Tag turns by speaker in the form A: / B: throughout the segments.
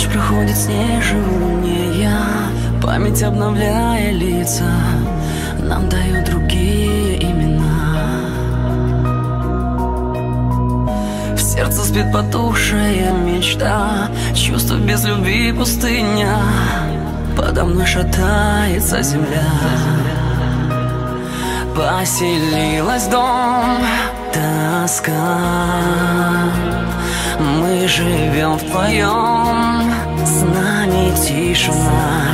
A: Ночь проходит снежнее, память обновляя лица, нам дают другие имена. В сердце спит потухшая мечта, чувство без любви пустыня, подо мной шатается земля. Поселилась дом, тоска, мы живем вдвоем, с нами тишина.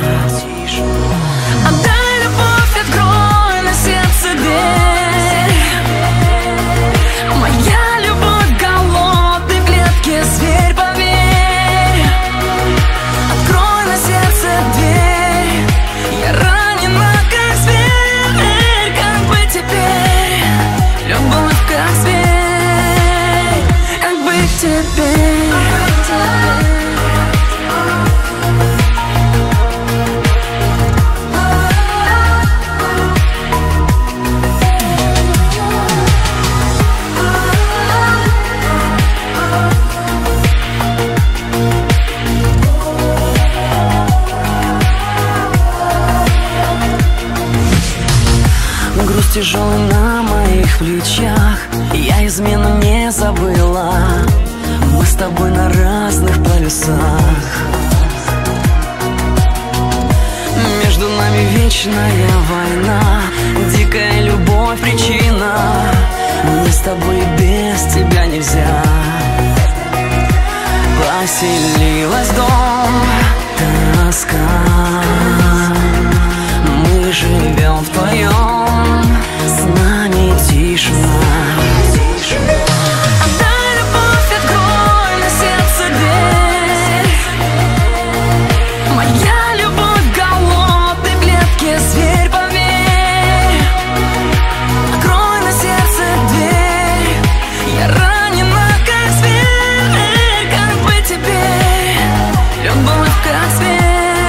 A: Отдай любовь, открой на сердце дверь. Моя любовь в голодной клетке, зверь, поверь. Открой на сердце дверь, я ранена, как зверь. Как быть теперь? Любовь, как зверь. Как быть теперь? Груз тяжелый на моих плечах, я измену не забыла. Мы с тобой на разных полюсах, между нами вечная война, дикая любовь причина. Мне с тобой без тебя нельзя. Поселилась дом, тоска, мы живем вдвоем, с нами тишина. Отдай любовь, открой на сердце дверь. Моя любовь в голодной клетке, зверь, поверь. Открой на сердце дверь, я ранена, как зверь. Как быть теперь? Любовь, как зверь.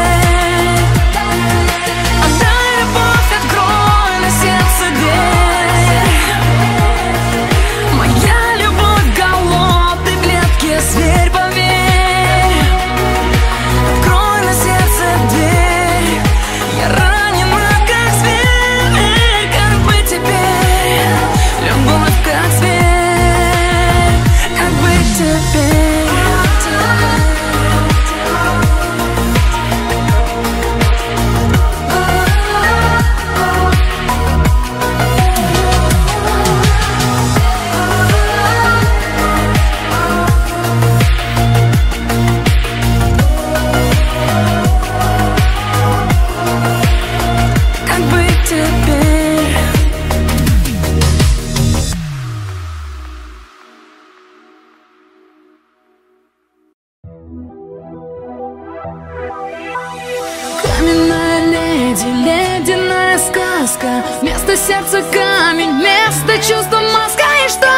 A: Каменная леди, ледяная сказка, вместо сердца камень, вместо чувства маска. И что?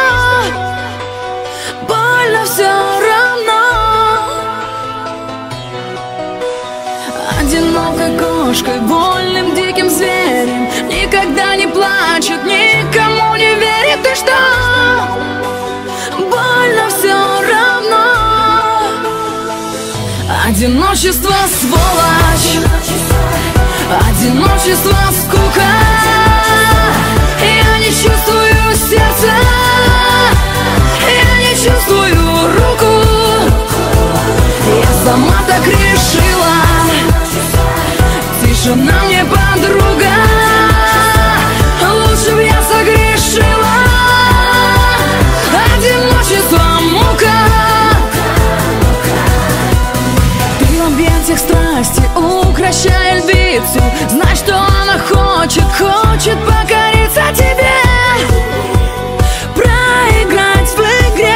A: Больно все равно. Одинокой кошкой, вольным диким зверем, никогда не плачет, никому не верит. И что? Больно все равно. Одиночество, сволочь, одиночество, скука. Я не чувствую сердца, я не чувствую руку. Я сама так решила, тишина мне подруга. Лучше б я согрешила. Одиночество, мука. Страсти, укращая львицу, знай, что она хочет покориться тебе, проиграть в игре.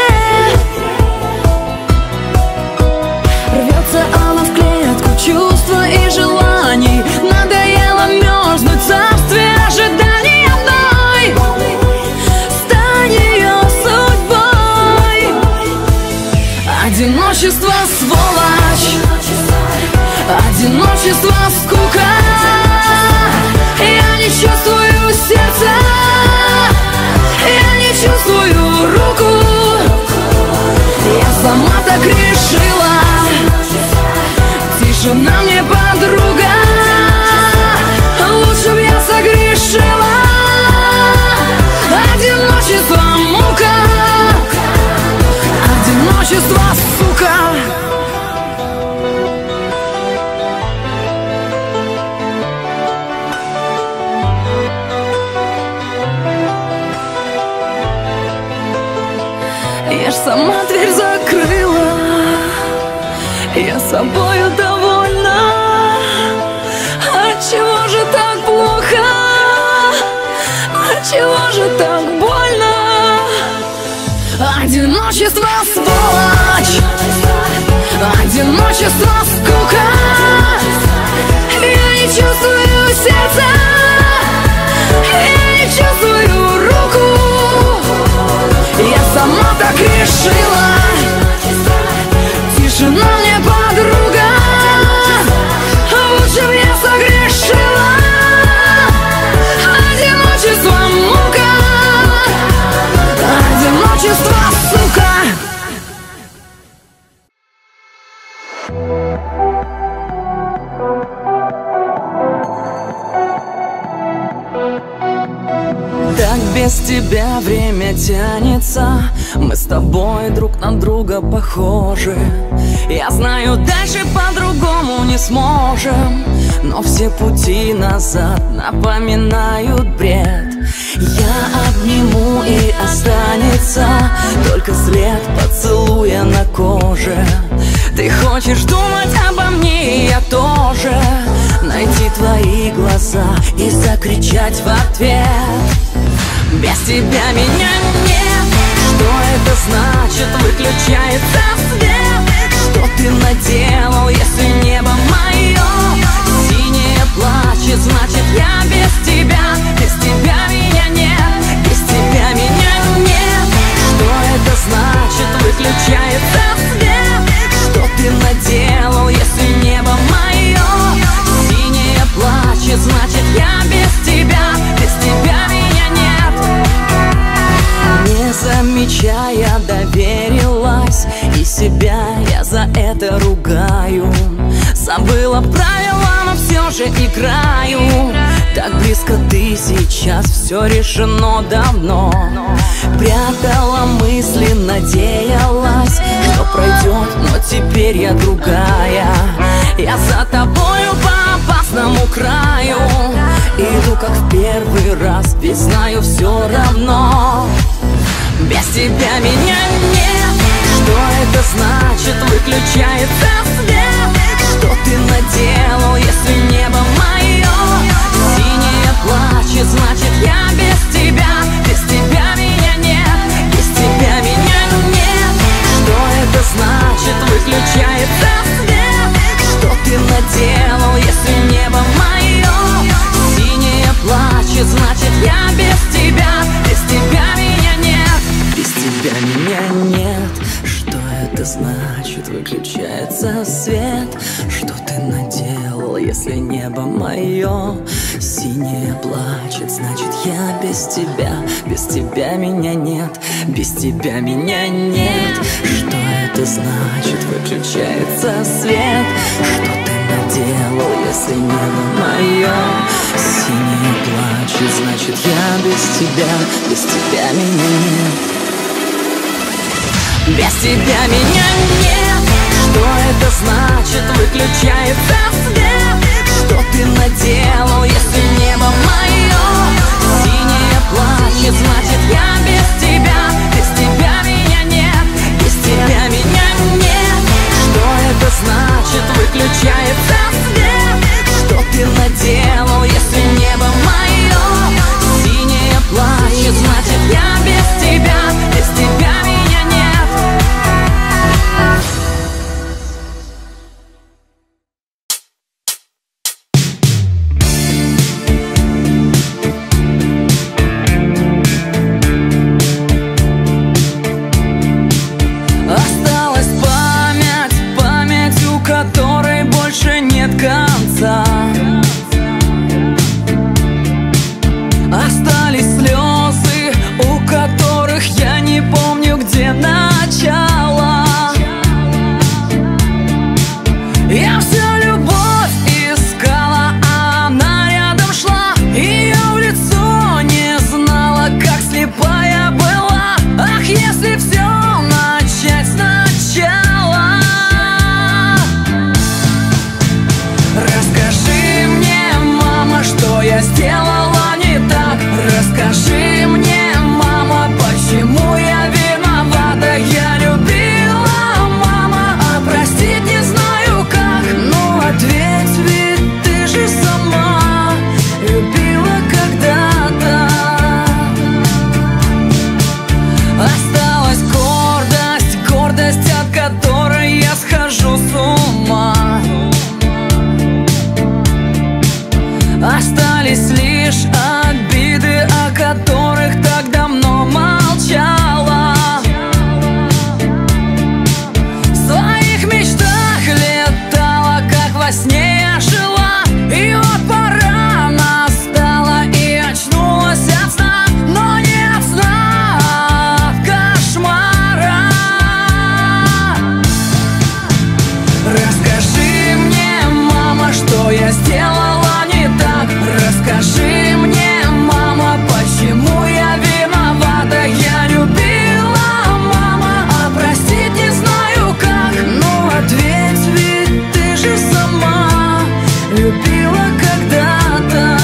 A: Рвется она в клетку чувства и желаний, надоело мерзнуть в царстве ожиданий одной. Стань ее судьбой. Одиночество, сволочь, одиночество, скука. Я не чувствую сердца, я не чувствую руку. Я сама так решила, одиночества, сука. Я ж сама дверь закрыла, я собою довольна. Отчего же так плохо? Отчего же так больно? Одиночество, сволочь, одиночество, скука. Я не чувствую сердца, я не чувствую руку. Я сама так решила. Тишина мне подруга, лучше б я согрешила. Одиночество, мука, одиночество, сука. Так без тебя время тянется, мы с тобой друг на друга похожи. Я знаю, дальше по-другому не сможем, но все пути назад напоминают бред. Я обниму и останется только след поцелуя на коже. Ты хочешь думать обо мне, и я тоже. Найти твои глаза и закричать в ответ: без тебя меня нет. Что это значит? Выключается свет. Что ты наделал, если небо мое синее плачет? Значит, я без тебя. Без тебя меня нет. Без тебя меня нет. Что это значит? Выключается свет. Что ты наделал, если небо мое синее плачет? Значит, я без тебя. Без тебя меня нет. Не замечая, доверилась, и себя я за это ругаю. Забыла правила, но все же играю. Так близко ты сейчас, все решено давно. Прятала мысли, надеялась, что пройдет, но теперь я другая. Я за тобою по опасному краю иду, как в первый раз, ведь знаю все равно. Без тебя меня нет. Что это значит? Выключается свет. Что ты наделал, если небо мое синее плачет? Значит, я без тебя. Без тебя меня нет. Без тебя меня нет. Что это значит? Выключается свет. Что ты наделал, если небо мое синее плачет? Значит, я без тебя. Без тебя меня нет. Без тебя меня нет. Что это значит? Выключается свет. Что ты наделал, если небо мое синее плачет? Значит, я без тебя. Без тебя меня нет. Без тебя меня нет. Что это значит? Выключается свет. Что ты наделал, если небо мое синее плачет? Значит, я без тебя. Без тебя меня нет. Без тебя меня нет. Что это значит? Выключается свет. Что ты наделал, если небо мое синее плачет? Значит, я без тебя. Без тебя меня нет. Без тебя меня нет. Что это значит? Выключается свет. Что ты наделал, если небо мое синее плачет? Значит, я без тебя. Без тебя меня нет. которой я схожу с ума. Остались лишь обиды, о которых так давно молчала. В своих мечтах летала, как во сне я жила. И вот пора настала, и очнулась от сна, но не от сна, а от кошмара. Расскажи мне, мама, что я сделала не так. Расскажи мне, мама, почему я виновата. Я любила, мама, а простить не знаю как. Ну ответь, ведь ты же сама любила когда-то.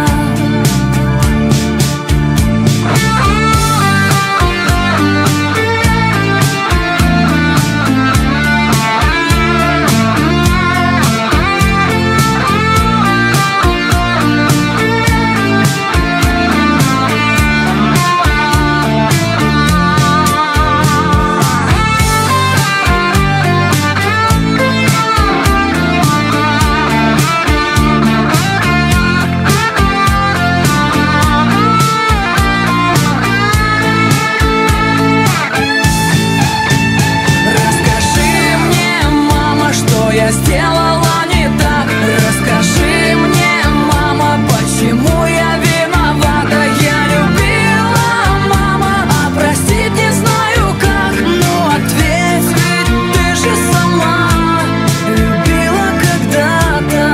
A: Сделала не так. Расскажи мне, мама, почему я виновата. Я любила, мама, а простить не знаю как. Ну ответь, ведь ты же сама любила когда-то.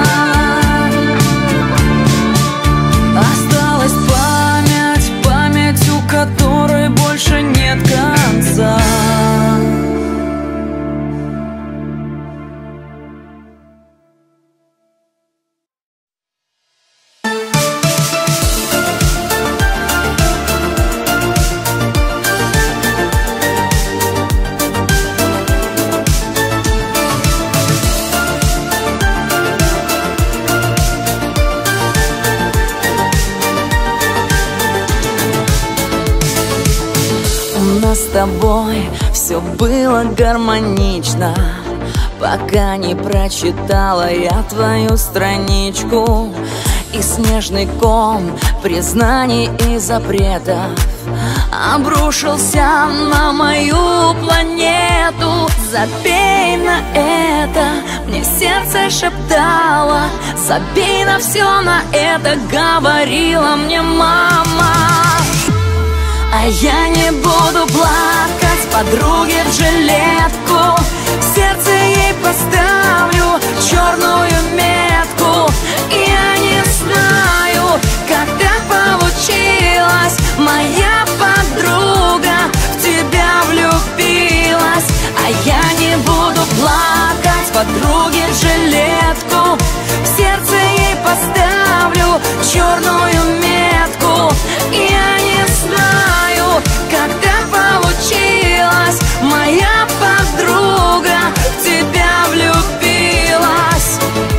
A: Осталась память, у которой больше нет конца. С тобой все было гармонично, пока не прочитала я твою страничку. И снежный ком признаний и запретов обрушился на мою планету. Забей на это, мне сердце шептало. Забей на все на это, говорила мне мама. А я не буду плакать подруге в жилетку. В сердце ей поставлю черную метку. И я не знаю, как так получилось. Моя подруга в тебя влюбилась. А я не буду плакать подруге в жилетку. В сердце ей поставлю черную метку. И я не знаю, как так получилось. Моя подруга в тебя влюбилась.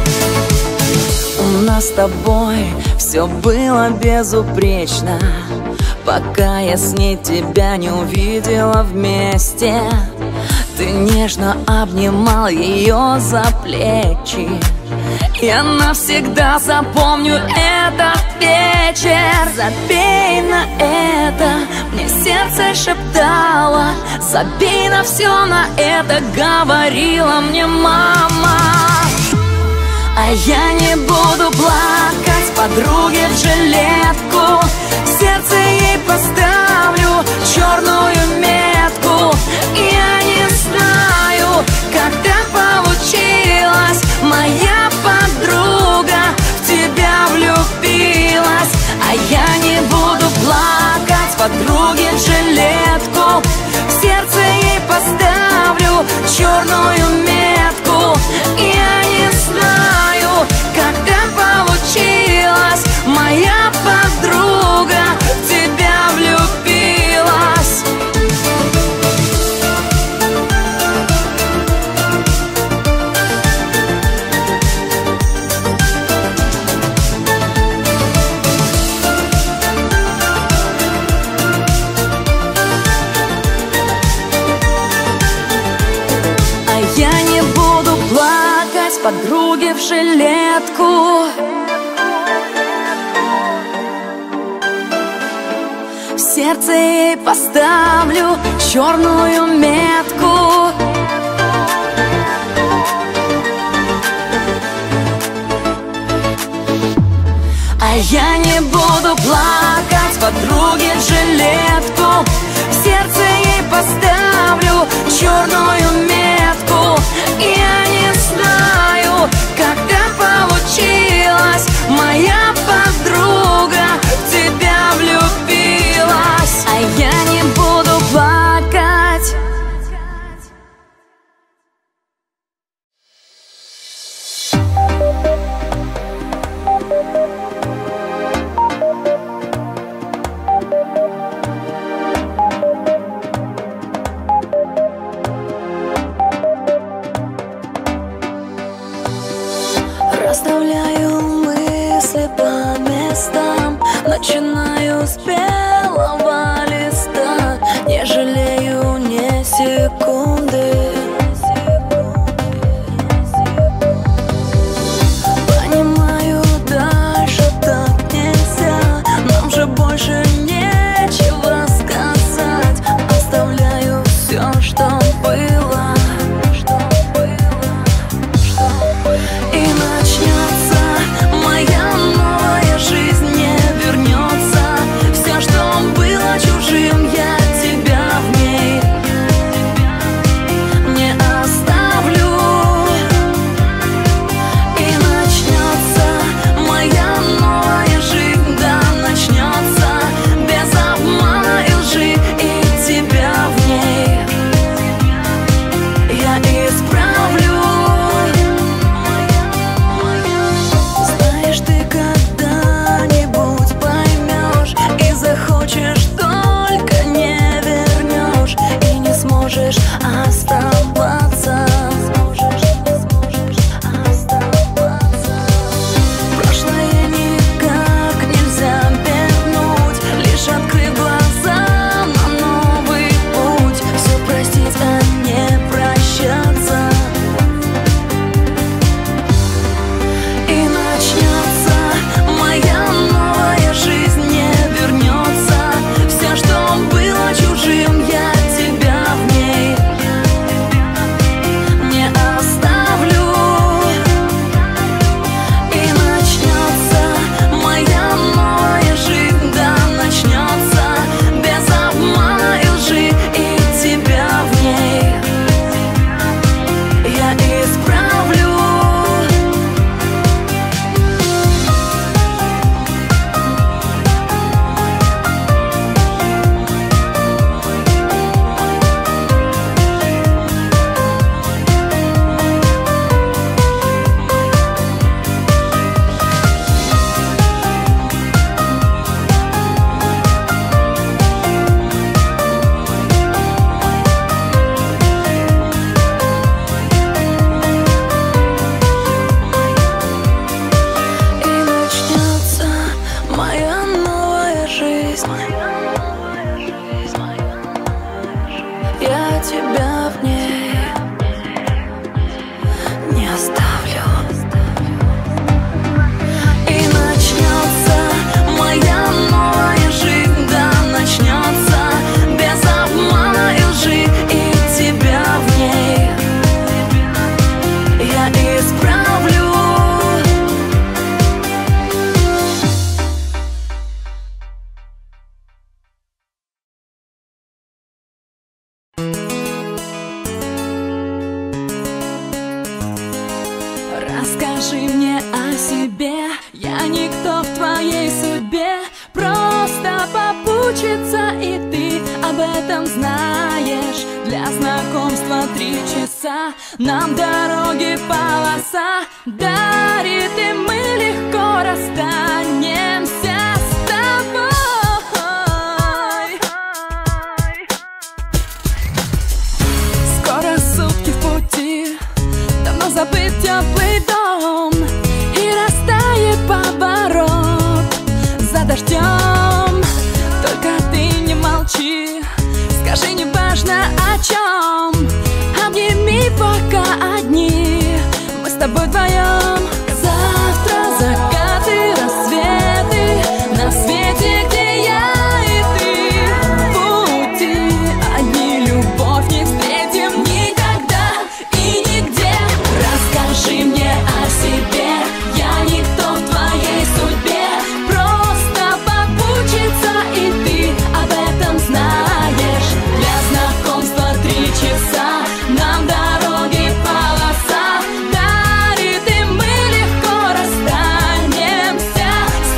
A: У нас с тобой все было безупречно, пока я с ней тебя не увидела вместе. Ты нежно обнимал ее за плечи. Я навсегда запомню этот вечер. Забей на это, мне сердце шептало. Забей на все на это, говорила мне мама. А я не буду плакать подруге в жилетку. В сердце ей поставлю черную метку. И я не знаю, как так получилось. Моя подруга в тебя влюбилась. А я не буду плакать подруге в жилетку. В сердце ей поставлю черную метку. И я не знаю, как так получилось. Моя подруга в тебя влюбилась. подруге в жилетку. В сердце ей поставлю черную метку. А я не буду плакать подруге в жилетку. В сердце ей поставлю черную метку. Я не знаю, как так получилось, моя подруга в тебя влюбилась. А я не буду плакать. Расставляю мысли по местам, начинаю с белого листа, не жалею ни секунды. Понимаю, дальше так нельзя, нам же больше нечего сказать. Оставляю все, что было. Чужим я тебя в ней не оставлю. И начнется моя новая жизнь, да, начнется без обмана и лжи. И тебя в ней я исправлю. Знаешь, ты когда-нибудь поймешь и захочешь, сможешь оставаться. Прошлое никак нельзя вернуть, лишь открыв глаза на новый путь. Все простить, а не прощаться. И начнется моя новая жизнь, не вернется все, что было чужим. Я тебя в ней не оставлю. И начнется моя новая жизнь, да, начнется без обмана и лжи. И тебя в ней я исправлю. Я тебя в ней не оставлю. И начнется моя новая жизнь, да, начнется без обмана и лжи. И тебя в ней я исправлю. Расскажи мне о себе, я никто в твоей судьбе, просто попутчица, и ты об этом знаешь. Для знакомства 3 часа, нам дороги полоса дарит, и мы легко расстанемся с тобой. Скоро сутки в пути, давно забыт теплый дом, и растает поворот за дождем. Только ты не молчи, скажи, неважно о чем, обними пока одни. Мы с тобой вдвоем. Завтра закаты, рассветы на свете, где я и ты. Пути одни, любовь не встретим никогда и нигде. Расскажи мне о себе, я никто в твоей судьбе. Просто попутчица, и ты об этом знаешь. Для знакомства 3 часа, нам дороги полоса дарит, и мы легко расстанемся с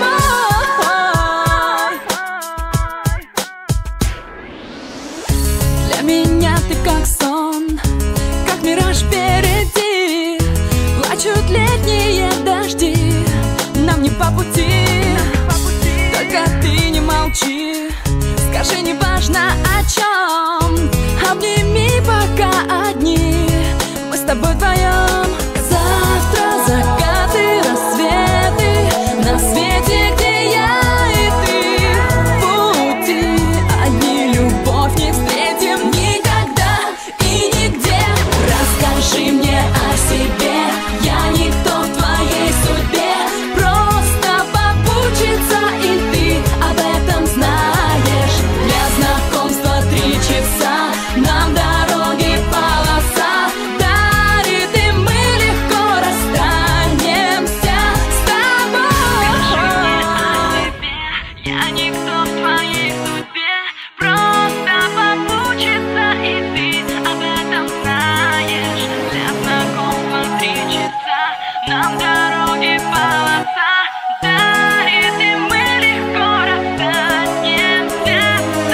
A: тобой. Для меня ты как сон, как мираж впереди. Плачут летние дожди, нам не по пути. Только ты не молчи, скажи, не важно о чем. Обними, пока одни, мы с тобой вдвоем. Завтра закаты, рассветы на свете, где я и ты. Пути одни, любовь не встретим никогда и нигде. Расскажи мне о себе, я никто в твоей судьбе. Просто попутчица, и ты об этом знаешь. Для знакомства 3 часа, нам дороги полоса дарит, и мы легко расстанемся с тобой. Я никто в твоей судьбе. Просто попутчица, и ты об этом знаешь. Для знакомства 3 часа, нам дороги полоса дарит, и мы легко расстанемся с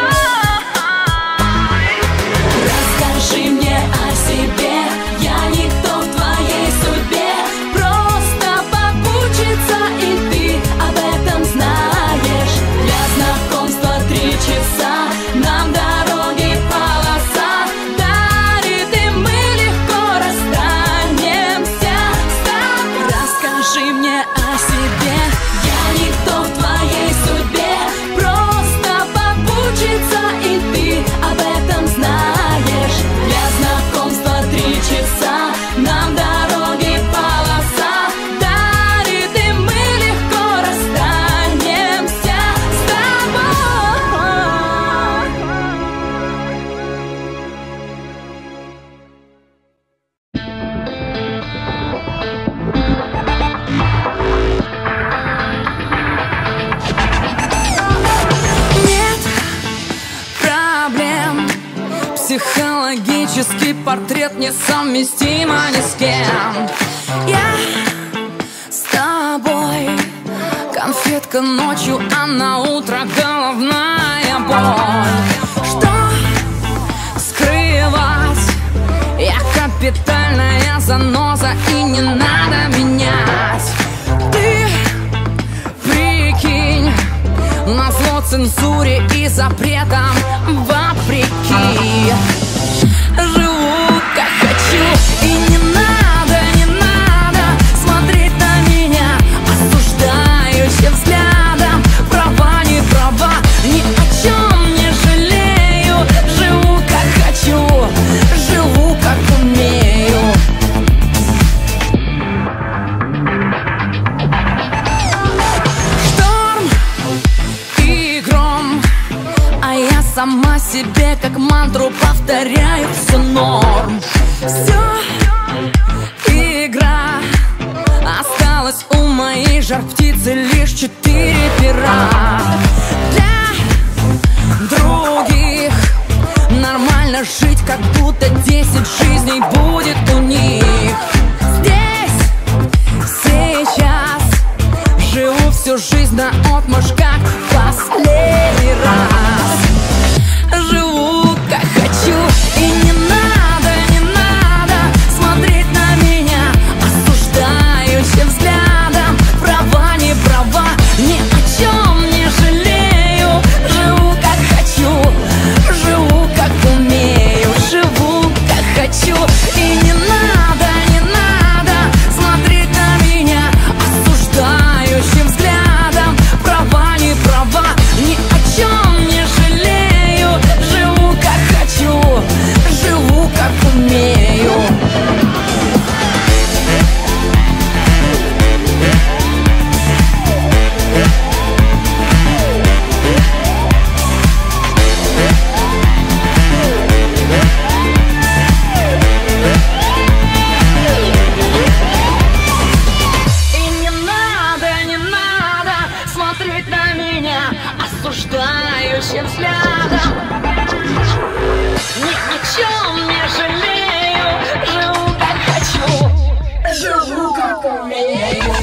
A: тобой. Расскажи мне о себе, я никто в твоей судьбе. Просто попутчица, и ты об этом знаешь. Для знакомства 3 часа, нам дороги полоса дарит, и мы легко расстанемся с тобой. Расскажи мне о себе, я никто в твоей судьбе. Просто попутчица, и ты об этом знаешь. Для знакомства 3 часа, нам дороги полоса дарит, и мы легко расстанемся с тобой. Нет проблем, психологический портрет несовместимо ни с кем. Я с тобой, конфетка ночью, а на утро головная боль. Что скрывать? Я капитальная заноза, и не надо менять. Ты прикинь, назло цензуре и запретам вопреки. Живу как хочу, и не надо, не надо смотреть на меня осуждающим взглядом. Права, не права, ни о чем не жалею. Живу как хочу, живу как умею. Шторм и гром, а я сама себе как мантру повторяю: все норм, все игра. Осталось у моей жар-птицы лишь 4 пера. Для других нормально жить, как будто 10 жизней будет у них. Здесь, сейчас живу всю жизнь наотмашь, как последний раз. Живу как хочу, и не надо, не надо смотреть на меня осуждающим взглядом. Права, не права, ни о чем не жалею. Живу как хочу, живу как умею. Живу как хочу, и не надо, не надо смотреть на меня осуждающим взглядом. Права, не права, ни о чем не жалею. Живу как хочу, живу как умею.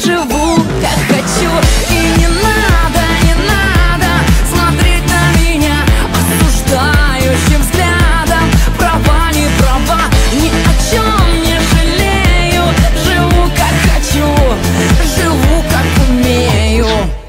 A: живу как хочу. И не надо смотреть на меня осуждающим взглядом. Права, не права, ни о чем не жалею. Живу как хочу, живу как умею.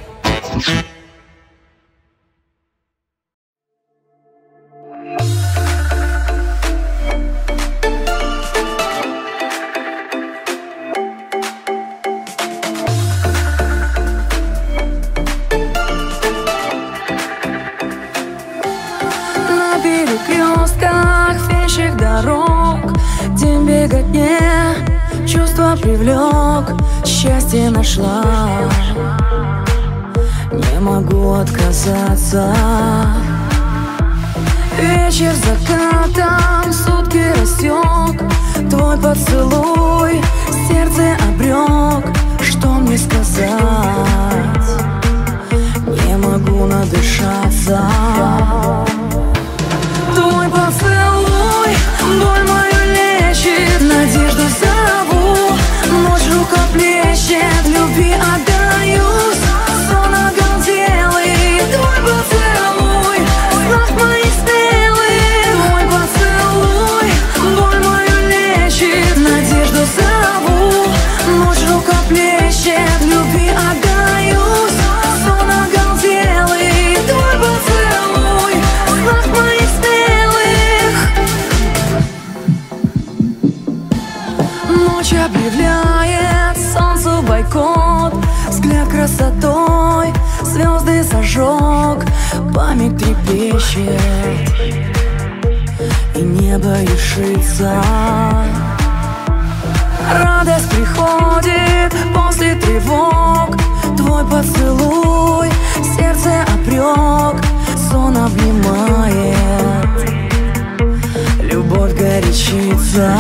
A: На перекрестках вещих дорог день беготне чувства привлек, счастье нашла. Не могу отказаться. Вечер закатом, сутки рассек. Твой поцелуй сердце обрек. Что мне сказать? Не могу надышаться. Твой поцелуй боль мою лечит, надежду зову. Ночь рука плещет, любви отдаюсь. Сон оголделый, твой поцелуй знак моих смелых. Твой поцелуй боль мою лечит, надежду зову. Ночь рука плещет, любви отдаюсь. Сон оголделый, твой поцелуй знак моих смелых. Ночь объявляет солнцу бойкот. Взгляд красотой звезды зажег. Память трепещет и небо решится. Радость приходит после тревог. Твой поцелуй сердце обрек. Сон обнимает, любовь горячится.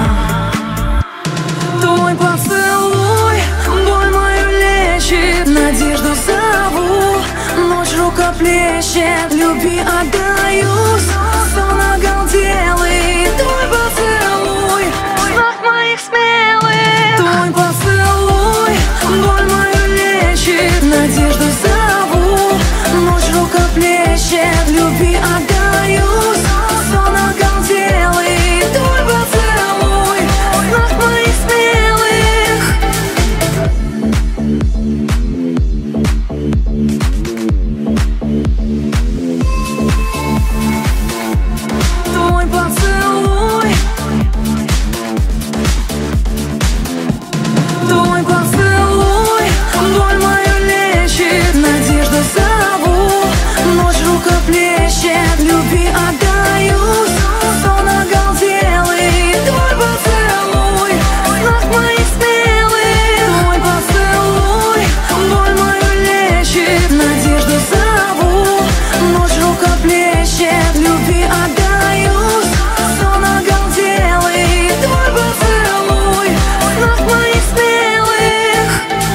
A: Твой поцелуй боль мою лечит, надежду зову. Ночь рука плещет, любви отдаюсь. Сон оголделый, твой поцелуй знак моих смелых. Твой поцелуй боль мою лечит, надежду зову. Ночь рука плещет, любви отдаюсь. Сон оголделый, твой поцелуй знак моих смелых. Твой поцелуй, твой поцелуй боль мою лечит, надежду зову. Ночь рука плещет, любви отдаюсь. Сон оголделый, твой поцелуй знак моих смелых. Твой поцелуй боль мою лечит, надежду зову. Ночь рука плещет, любви отдаюсь. Сон оголделый, твой поцелуй знак моих смелых.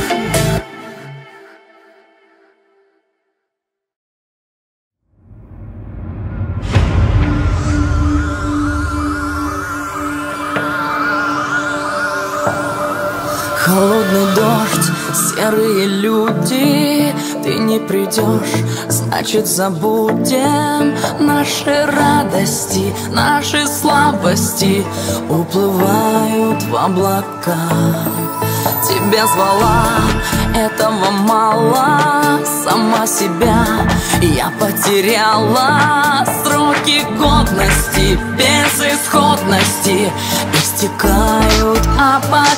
A: Холодный дождь, серые люди. Ты не придешь, значит забудем. Наши радости, наши слабости уплывают в облака. Тебя звала, этого мало. Сама себя я потеряла. Сроки годности, безысходности истекают, а